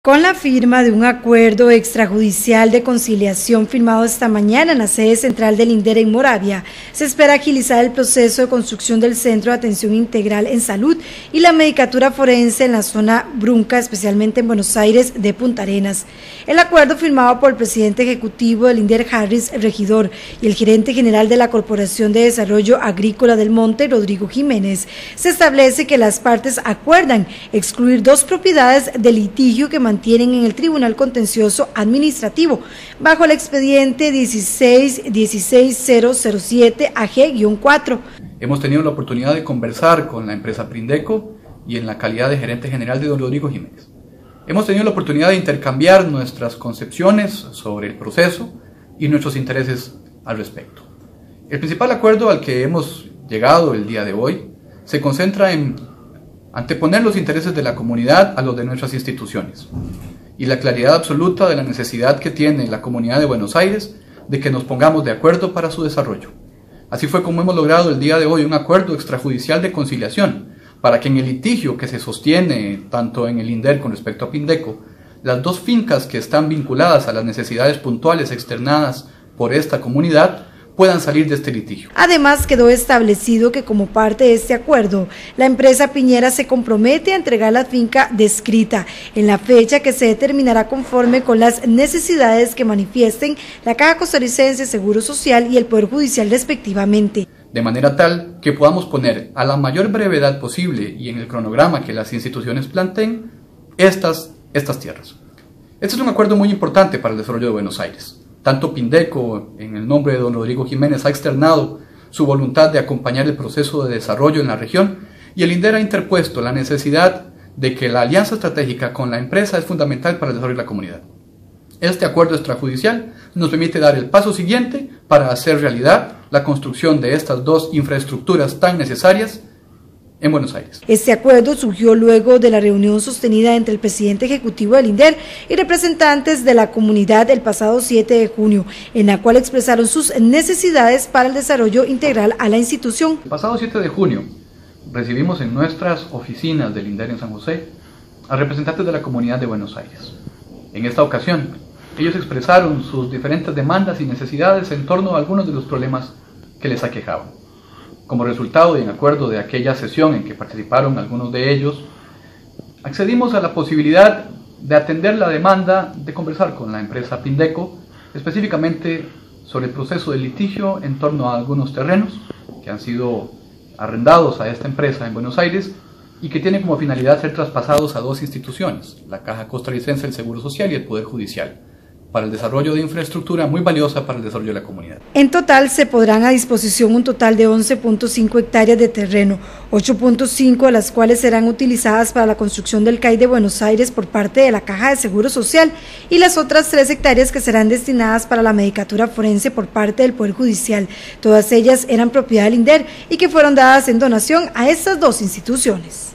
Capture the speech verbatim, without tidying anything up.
Con la firma de un acuerdo extrajudicial de conciliación firmado esta mañana en la sede central del INDER en Moravia, se espera agilizar el proceso de construcción del Centro de Atención Integral en Salud y la Medicatura Forense en la zona Brunca, especialmente en Buenos Aires de Punta Arenas. El acuerdo firmado por el presidente ejecutivo del INDER, Harris Regidor, y el gerente general de la Corporación de Desarrollo Agrícola del Monte, Rodrigo Jiménez, se establece que las partes acuerdan excluir dos propiedades de litigio que mantienen en el Tribunal Contencioso Administrativo bajo el expediente dieciséis dieciséis cero cero siete A G cuatro. Hemos tenido la oportunidad de conversar con la empresa Prindeco y en la calidad de gerente general de don Rodrigo Jiménez. Hemos tenido la oportunidad de intercambiar nuestras concepciones sobre el proceso y nuestros intereses al respecto. El principal acuerdo al que hemos llegado el día de hoy se concentra en anteponer los intereses de la comunidad a los de nuestras instituciones y la claridad absoluta de la necesidad que tiene la comunidad de Buenos Aires de que nos pongamos de acuerdo para su desarrollo. Así fue como hemos logrado el día de hoy un acuerdo extrajudicial de conciliación para que en el litigio que se sostiene tanto en el INDER con respecto a Prindeco, las dos fincas que están vinculadas a las necesidades puntuales externadas por esta comunidad puedan salir de este litigio. Además, quedó establecido que como parte de este acuerdo, la empresa Piñera se compromete a entregar la finca descrita en la fecha que se determinará conforme con las necesidades que manifiesten la Caja Costarricense de Seguro Social y el Poder Judicial respectivamente. De manera tal que podamos poner a la mayor brevedad posible y en el cronograma que las instituciones planteen estas, estas tierras. Este es un acuerdo muy importante para el desarrollo de Buenos Aires. Tanto Prindeco, en el nombre de don Rodrigo Jiménez, ha externado su voluntad de acompañar el proceso de desarrollo en la región y el INDER ha interpuesto la necesidad de que la alianza estratégica con la empresa es fundamental para el desarrollo de la comunidad. Este acuerdo extrajudicial nos permite dar el paso siguiente para hacer realidad la construcción de estas dos infraestructuras tan necesarias en Buenos Aires. Este acuerdo surgió luego de la reunión sostenida entre el presidente ejecutivo del INDER y representantes de la comunidad el pasado siete de junio, en la cual expresaron sus necesidades para el desarrollo integral a la institución. El pasado siete de junio recibimos en nuestras oficinas del INDER en San José a representantes de la comunidad de Buenos Aires. En esta ocasión, ellos expresaron sus diferentes demandas y necesidades en torno a algunos de los problemas que les aquejaban. Como resultado y en acuerdo de aquella sesión en que participaron algunos de ellos, accedimos a la posibilidad de atender la demanda de conversar con la empresa Prindeco, específicamente sobre el proceso de litigio en torno a algunos terrenos que han sido arrendados a esta empresa en Buenos Aires y que tienen como finalidad ser traspasados a dos instituciones, la Caja Costarricense del Seguro Social y el Poder Judicial, para el desarrollo de infraestructura muy valiosa para el desarrollo de la comunidad. En total se pondrán a disposición un total de once punto cinco hectáreas de terreno, ocho punto cinco de las cuales serán utilizadas para la construcción del C A I de Buenos Aires por parte de la Caja de Seguro Social y las otras tres hectáreas que serán destinadas para la Medicatura Forense por parte del Poder Judicial. Todas ellas eran propiedad del INDER y que fueron dadas en donación a estas dos instituciones.